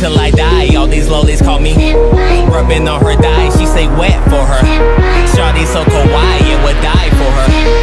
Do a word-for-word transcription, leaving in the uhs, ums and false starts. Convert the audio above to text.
till I die. All these lollies call me Senpai. Rubbing on her thigh, she say wet for her. Shawty so kawaii, it would die for her.